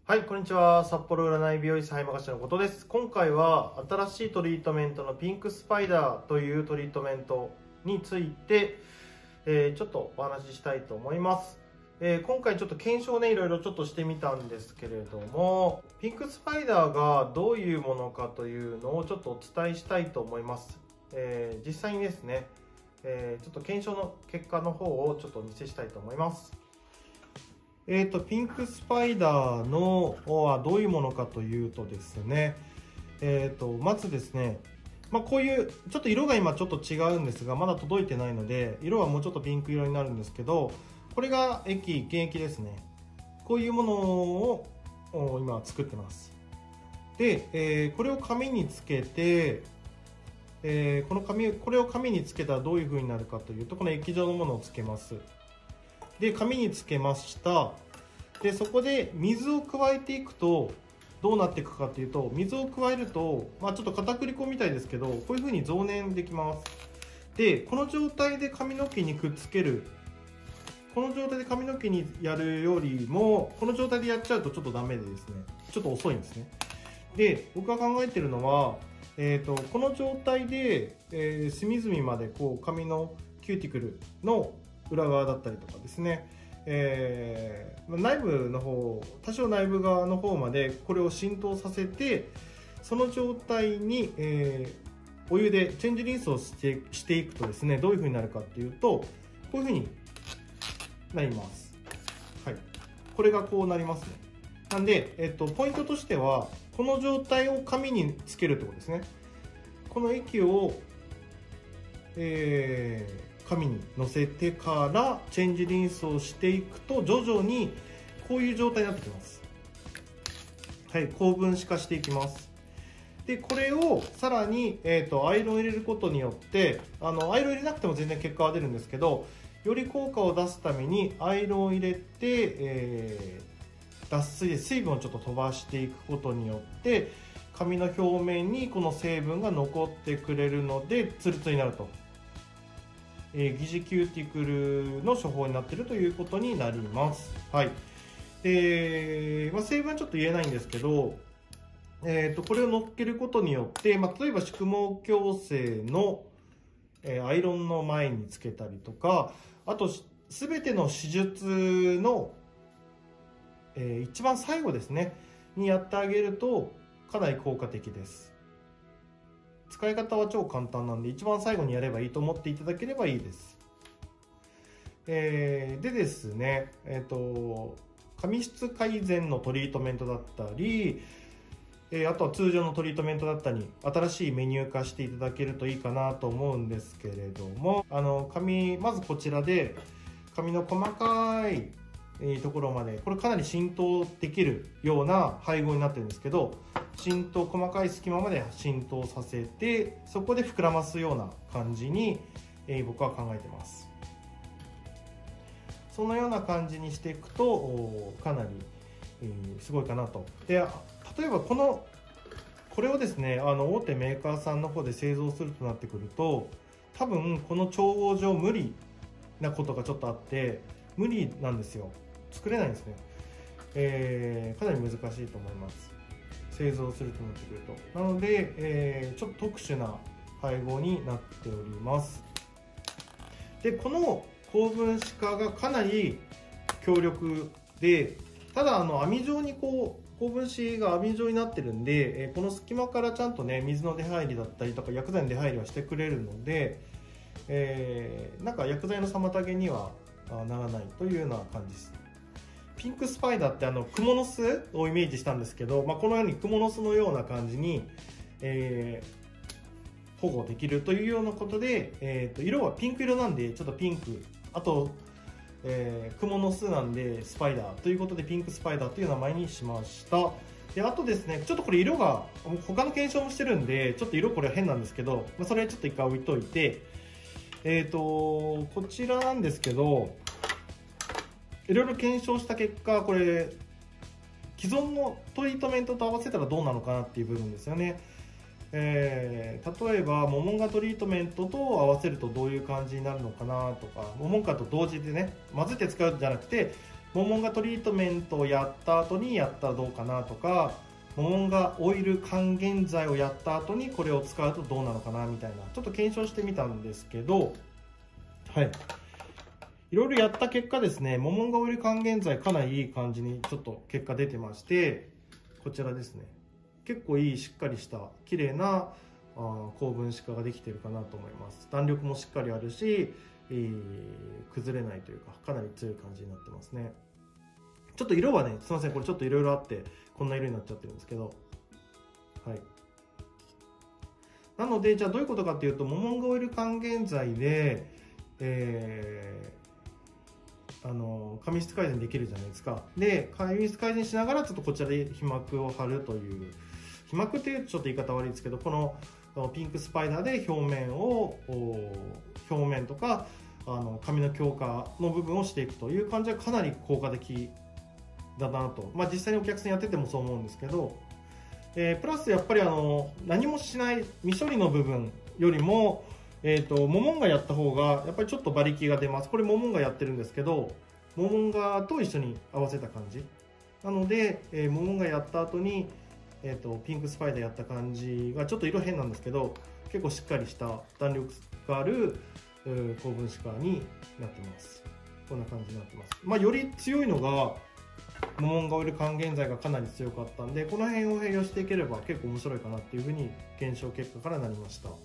はい、こんにちは。札幌占い美容師葉山のことです。今回は新しいトリートメントのピンクスパイダーというトリートメントについて、ちょっとお話ししたいと思います。今回ちょっと検証ね、いろいろちょっとしてみたんですけれども、ピンクスパイダーがどういうものかというのをちょっとお伝えしたいと思います。実際にですね、ちょっと検証の結果の方をちょっとお見せしたいと思います。ピンクスパイダーのはどういうものかというとですね、まずですね、こういうちょっと色が今ちょっと違うんですが、まだ届いてないので色はもうちょっとピンク色になるんですけど、これが原液ですね。こういうものを今作ってます。で、これを紙につけて、これを紙につけたらどういう風になるかというと、この液状のものをつけます。で、紙につけました。で、そこで水を加えていくとどうなっていくかというと、水を加えると、ちょっと片栗粉みたいですけど、こういう風に増粘できます。で、この状態で髪の毛にくっつける、この状態で髪の毛にやるよりも、この状態でやっちゃうとちょっとダメでですね、ちょっと遅いんですね。で、僕が考えてるのは、この状態で、隅々までこう髪のキューティクルの裏側だったりとかですね、内部の方、多少内部側の方までこれを浸透させて、その状態に、お湯でチェンジリンスをしていくとですね、どういう風になるかっていうと、こういう風になります。はい、これがこうなりますね。なんで、ポイントとしては、この状態を紙につけるってことですね。この液を、紙にのせてからチェンジリンスをしていくと、徐々にこういう状態になってきます。はい、高分子化していきます。で、これをさらに、アイロンを入れることによって、アイロン入れなくても全然結果は出るんですけど、より効果を出すためにアイロンを入れて、脱水で水分をちょっと飛ばしていくことによって、髪の表面にこの成分が残ってくれるのでツルツルになると。疑似キューティクルの処方になっているということになります。はい。成分はちょっと言えないんですけど、これを乗っけることによって、例えば宿毛矯正の、アイロンの前につけたりとか、あと全ての手術の、一番最後ですねにやってあげるとかなり効果的です。使い方は超簡単なんで、一番最後にやればいいと思っていただければいいです。でですね、髪質改善のトリートメントだったり、あとは通常のトリートメントだったり、新しいメニュー化していただけるといいかなと思うんですけれども、まずこちらで髪の細かいところまで、これかなり浸透できるような配合になってるんですけど、細かい隙間まで浸透させて、そこで膨らますような感じに、僕は考えてます。そのような感じにしていくとかなり、すごいかなと。で、例えばこれをですね、大手メーカーさんの方で製造するとなってくると、多分この調合上無理なことがちょっとあって、無理なんですよ。作れないんですね。かなり難しいと思います。製造するとなってくると。なので、ちょっと特殊な配合になっております。で、この高分子化がかなり強力で、ただ網状に高分子が網状になってるんで、この隙間からちゃんとね、水の出入りだったりとか薬剤の出入りはしてくれるので、なんか薬剤の妨げにはならないというような感じです。ピンクスパイダーってクモの巣をイメージしたんですけど、このようにクモの巣のような感じに、保護できるというようなことで、色はピンク色なんでちょっとピンク、あと、クモの巣なんでスパイダーということでピンクスパイダーという名前にしました。で、あとですね、ちょっとこれ色が他の検証もしてるんでちょっと色これ変なんですけど、それはちょっと一回置いといて、こちらなんですけど、いろいろ検証した結果、これ既存のトリートメントと合わせたらどうなのかなっていう部分ですよね。例えばモモンガトリートメントと合わせるとどういう感じになるのかなとか、モモンガと同時でね、混ぜて使うんじゃなくてモモンガトリートメントをやった後にやったらどうかなとか、モモンガオイル還元剤をやった後にこれを使うとどうなのかなみたいな、ちょっと検証してみたんですけど、はい、いろいろやった結果ですね、モモンガオイル還元剤かなりいい感じにちょっと結果出てまして、こちらですね、結構いいしっかりした綺麗な高分子化ができてるかなと思います。弾力もしっかりあるし、崩れないというかかなり強い感じになってますね。ちょっと色はね、すいません、これちょっといろいろあってこんな色になっちゃってるんですけど、はい。なのでじゃあどういうことかっていうと、モモンガオイル還元剤で、髪質改善できるじゃないですか。で髪質改善しながらちょっとこちらで皮膜を貼るという、皮膜っていうとちょっと言い方悪いですけど、このピンクスパイダーで表面とか髪の強化の部分をしていくという感じはかなり効果的だなと、実際にお客さんやっててもそう思うんですけど、プラスやっぱり何もしない未処理の部分よりも、モモンガやった方がやっぱりちょっと馬力が出ます。これモモンガやってるんですけど、モモンガと一緒に合わせた感じなので、モモンガやった後に、ピンクスパイダーやった感じがちょっと色変なんですけど、結構しっかりした弾力がある高分子化になってます。こんな感じになってます。より強いのがモモンガオイル還元剤がかなり強かったんで、この辺を併用していければ結構面白いかなっていうふうに検証結果からなりました。はい、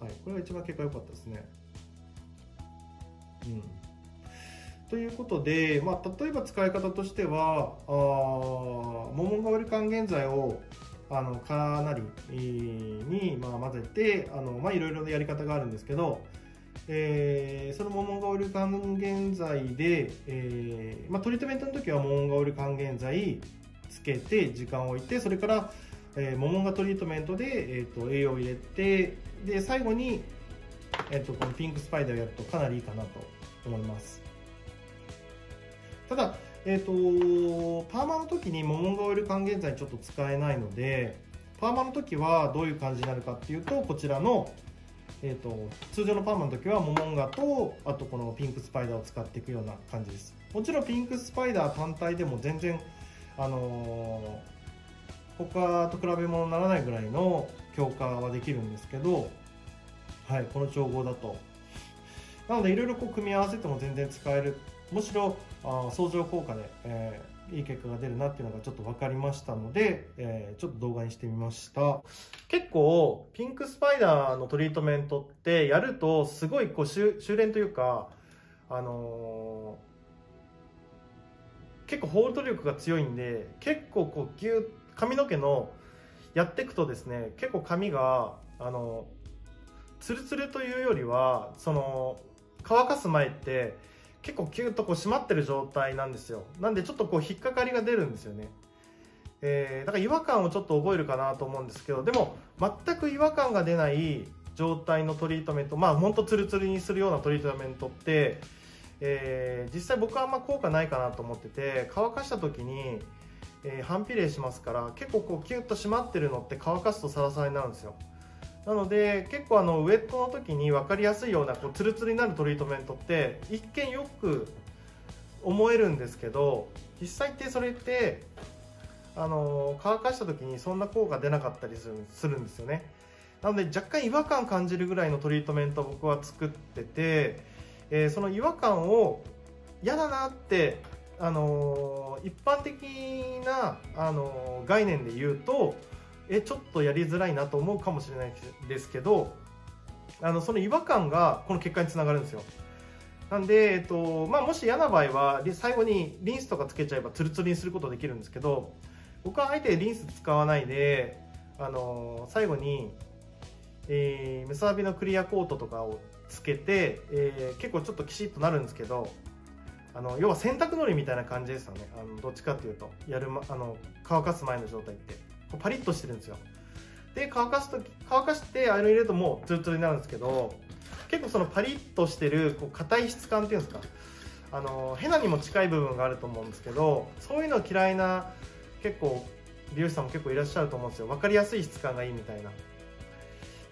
これが一番結果良かったですね。ということで、例えば使い方としては、モモンガオイル還元剤をかなりに混ぜて、いろいろなやり方があるんですけど、そのモモンガオイル還元剤で、トリートメントの時はモモンガオイル還元剤つけて時間を置いて、それから、モモンガトリートメントで、栄養を入れて、で最後に、このピンクスパイダーをやるとかなりいいかなと思います。ただ、パーマの時にモモンガオイル還元剤ちょっと使えないので、パーマの時はどういう感じになるかっていうと、こちらの、通常のパーマの時はモモンガとあとこのピンクスパイダーを使っていくような感じです。もちろんピンクスパイダー単体でも全然他と比べ物にならないぐらいの強化はできるんですけど、はい、この調合だと。なのでいろいろ組み合わせても全然使える、むしろ相乗効果で、いい結果が出るなっていうのがちょっと分かりましたので、ちょっと動画にしてみました。結構ピンクスパイダーのトリートメントってやるとすごい修練というか、結構ホールド力が強いんで、結構髪の毛のやっていくとですね、結構髪がツルツルというよりは乾かす前って結構キュッと締まってる状態なんですよ。なんでちょっと引っかかりが出るんですよね。だから違和感をちょっと覚えるかなと思うんですけど、でも全く違和感が出ない状態のトリートメント、ほんとツルツルにするようなトリートメントって、実際僕はあんま効果ないかなと思ってて、乾かした時に、反比例しますから、結構キュッと締まってるのって乾かすとサラサラになるんですよ。なので結構ウェットの時に分かりやすいようなツルツルになるトリートメントって一見よく思えるんですけど、実際ってそれって乾かした時にそんな効果出なかったりするんですよね。なので若干違和感感じるぐらいのトリートメントを僕は作ってて、その違和感を嫌だなって一般的な概念で言うとちょっとやりづらいなと思うかもしれないですけど、その違和感がこの結果につながるんですよ。なんで、もし嫌な場合は最後にリンスとかつけちゃえばツルツルにすることできるんですけど、僕はあえてリンス使わないで最後に、ムササビのクリアコートとかをつけて、結構ちょっとキシッとなるんですけど、要は洗濯のりみたいな感じですよね。どっちかっていうと乾かす前の状態ってパリッとしてるんですよ。で乾かしてアイロン入れるともうツルツルになるんですけど、結構そのパリッとしてる硬い質感っていうんですか、ヘナにも近い部分があると思うんですけど、そういうの嫌いな結構美容師さんも結構いらっしゃると思うんですよ。分かりやすい質感がいいみたいな。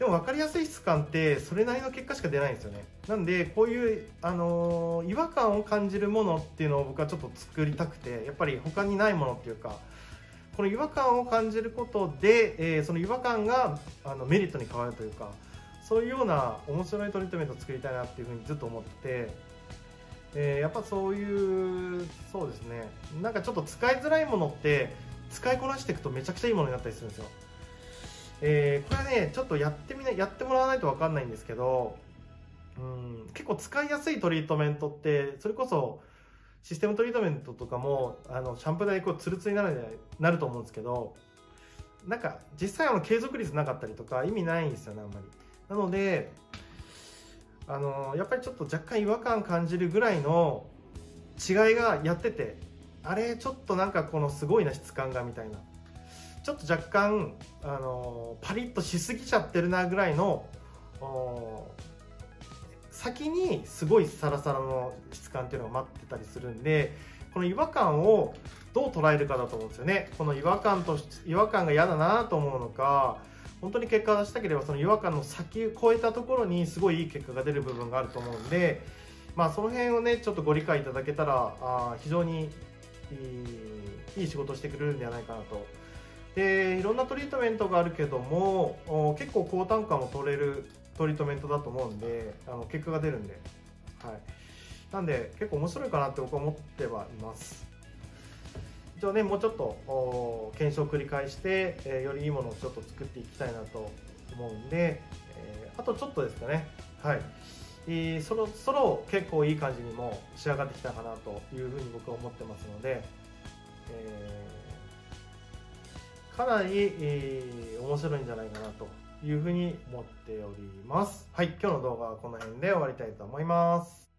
でも分かりやすい質感ってそれなりの結果しか出ないんですよね。なんでこういう、違和感を感じるものっていうのを僕はちょっと作りたくて、やっぱり他にないものっていうか、この違和感を感じることで、その違和感がメリットに変わるというか、そういうような面白いトリートメントを作りたいなっていうふうにずっと思ってて、やっぱそういう、そうですね、なんかちょっと使いづらいものって使いこなしていくとめちゃくちゃいいものになったりするんですよ。これはね、ちょっとやってもらわないと分かんないんですけど、結構使いやすいトリートメントって、それこそシステムトリートメントとかもシャンプー台こうツルツルになると思うんですけど、なんか実際継続率なかったりとか意味ないんですよね、あんまり。なのでやっぱりちょっと若干違和感感じるぐらいの違いがやってて、あれちょっとなんかこのすごいな質感がみたいな、ちょっと若干パリッとしすぎちゃってるなぐらいの先にすごいサラサラの質感っていうのが待ってたりするんで、この違和感をどう捉えるかだと思うんですよね。この違和感が嫌だなと思うのか、本当に結果を出したければその違和感の先を超えたところにすごいいい結果が出る部分があると思うんで、その辺をねちょっとご理解いただけたら非常にいい仕事をしてくれるんではないかなと。でいろんなトリートメントがあるけども結構高単価も取れるトリートメントだと思うんで、結果が出るんで、はい、なんで結構面白いかなって僕は思ってはいます。一応ねもうちょっと検証を繰り返して、よりいいものをちょっと作っていきたいなと思うんで、あとちょっとですかね、はい、そろそろ結構いい感じにも仕上がってきたかなというふうに僕は思ってますので、かなり、面白いんじゃないかなというふうに思っております。はい、今日の動画はこの辺で終わりたいと思います。